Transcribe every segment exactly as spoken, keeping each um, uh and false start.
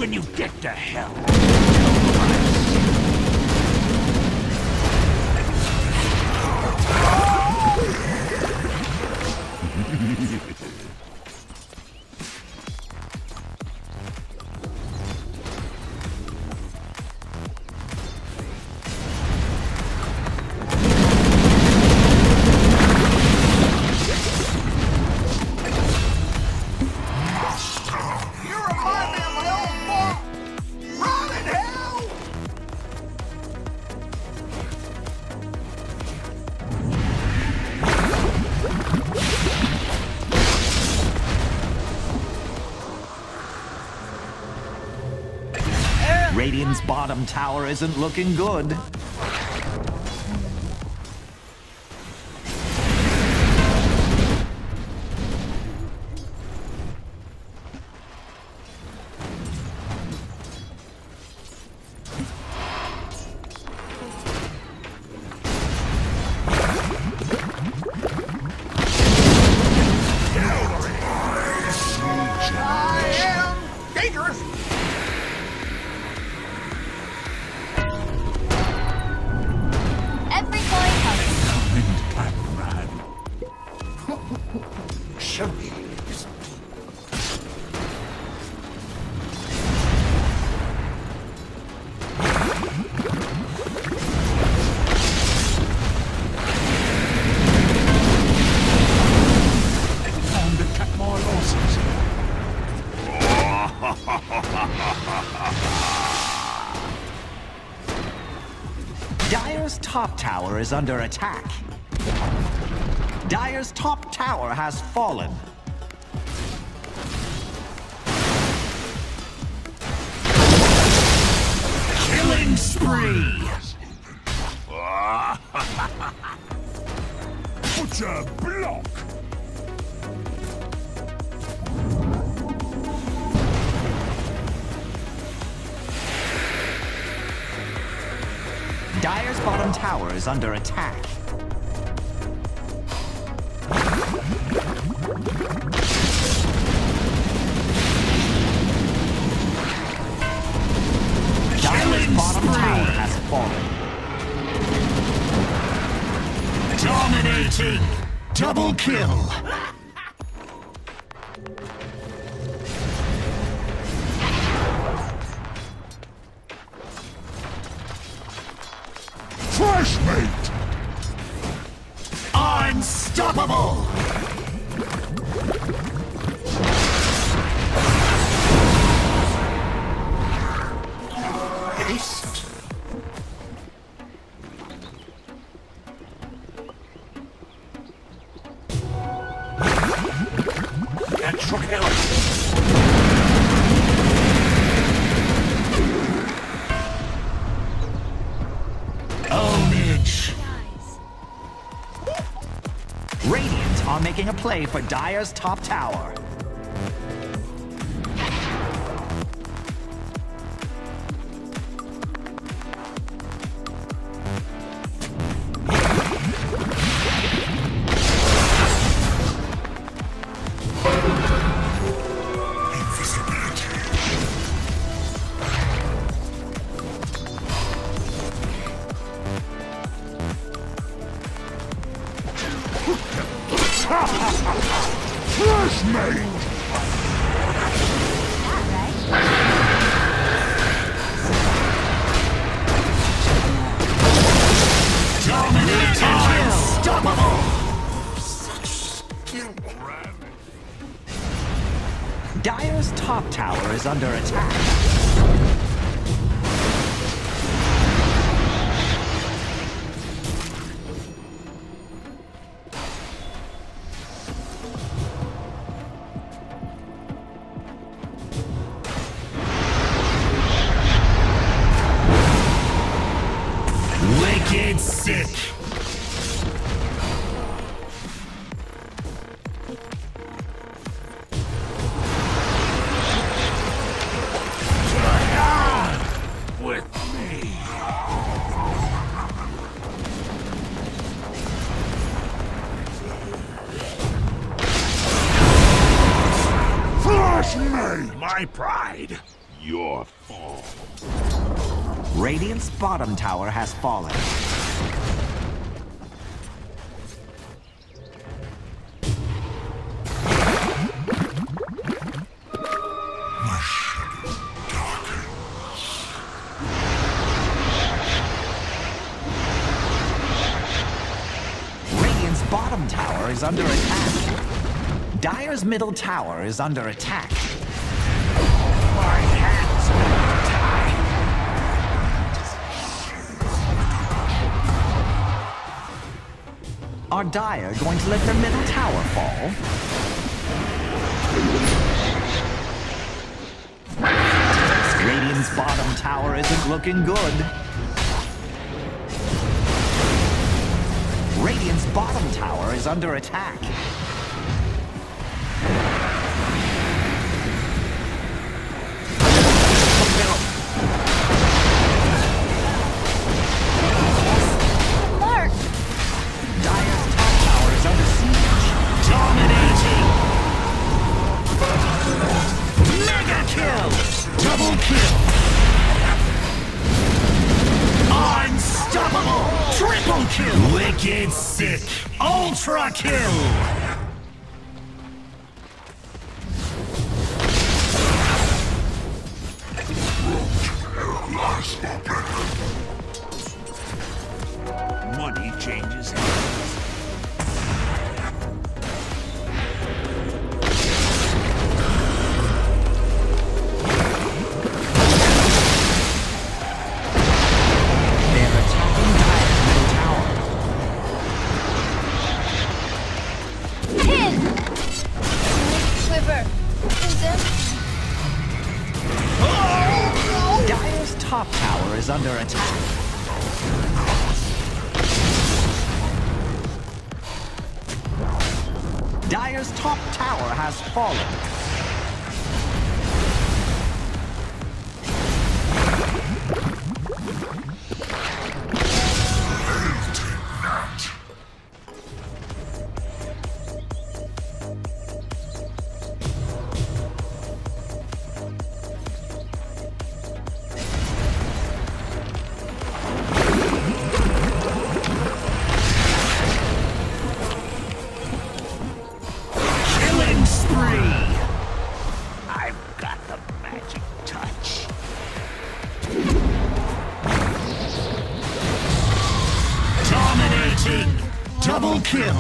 when you get to hell. Radiant's bottom tower isn't looking good. Dire's top tower is under attack. Dire's top tower has fallen. Killing spree! Butcher block! Dire's bottom tower is under attack. Dire's bottom tower has fallen. Dominating! Double kill! Fresh meat! Unstoppable! Haste! Natural kill! Radiant are making a play for Dire's top tower. Fresh meat! Dominating! Unstoppable! Such skill! Dire's top tower is under attack. Wicked sick! With me! Flush me! My pride! your fall. Radiant's bottom tower has fallen. My shadow darkens. Radiant's bottom tower is under attack. Dire's middle tower is under attack. My hands are tied. Are Dire going to let their middle tower fall? Radiant's bottom tower isn't looking good. Radiant's bottom tower is under attack. Mark! Dire's top tower is under siege. Dominating! Mega kill! Double kill! Unstoppable! Triple kill! Wicked sick! Ultra kill! Money changes hands. They're attacking Dire's middle tower. Pin! Quiver. Is it? Dire's top tower is under attack. Dire's top tower has fallen. Killing spree! I've got the magic touch. Dominating! Double kill!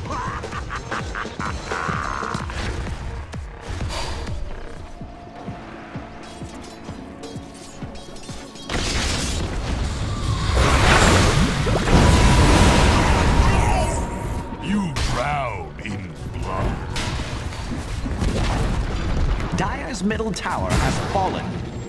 You drown in blood. Dire's middle tower has fallen.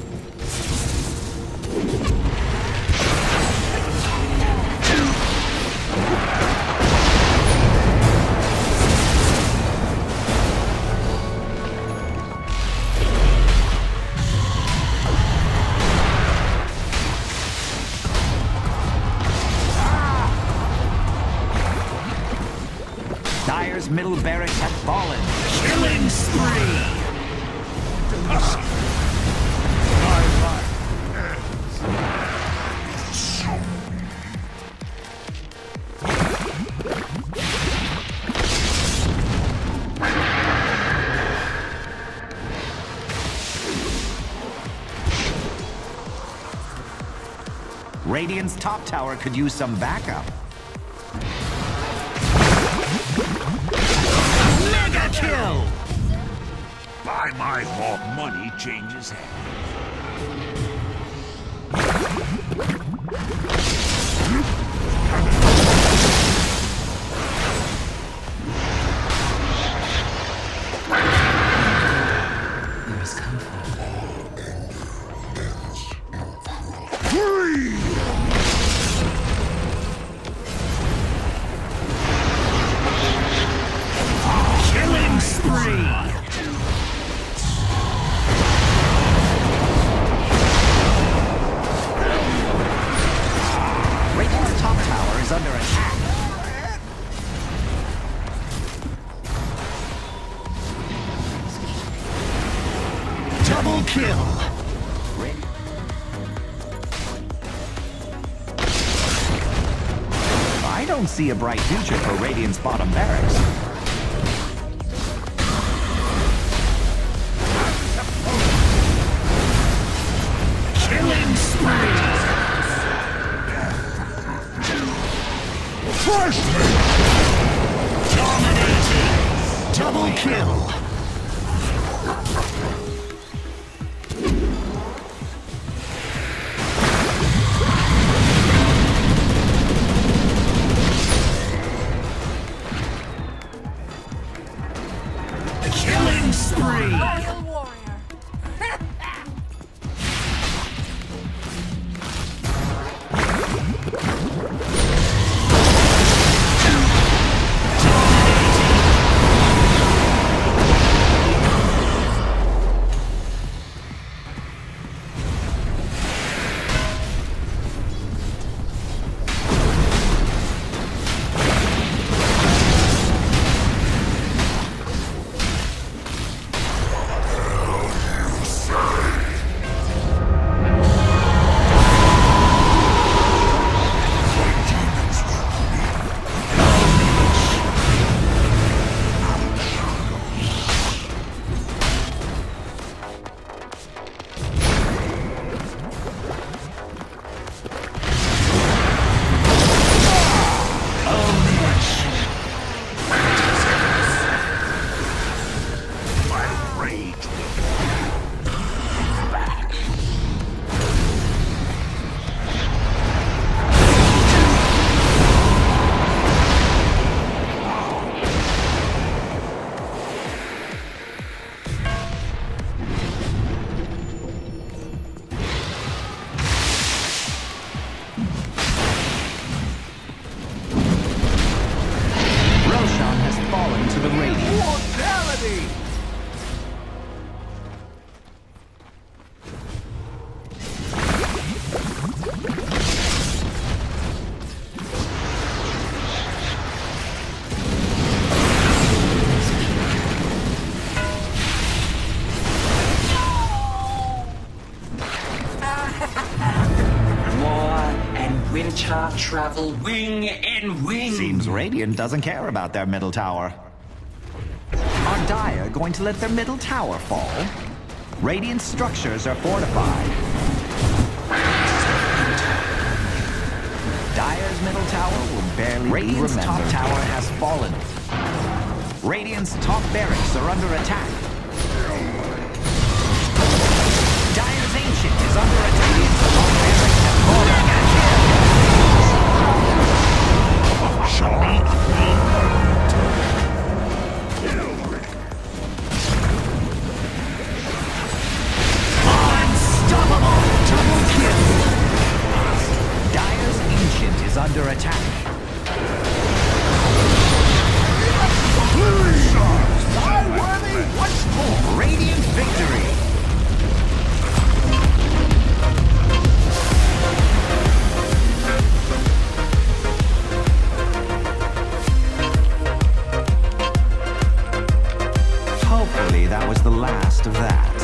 Dire's middle barracks have fallen. Killing spree! My life ends. So Radiant's top tower could use some backup. Mega kill! by my hawk, money changes hands. There is comfort. Free! Killing spree! Radiant's top tower is under attack. Double kill! see a bright future for Radiant's bottom barracks. Killing spree! Crush me! Dominating! Double kill! Killing spree! Royal warrior. Winter travel wing in wing. Seems Radiant doesn't care about their middle tower. Are Dire going to let their middle tower fall? Radiant structures are fortified. Dire's middle tower will barely Radiant's be remembered. Top tower has fallen. Radiant's top barracks are under attack. Dire's Ancient is under attack. Radiant's top barracks have fallen. Unstoppable! Double kill! Dire's Ancient is under attack. Radiant victory! Hopefully that was the last of that.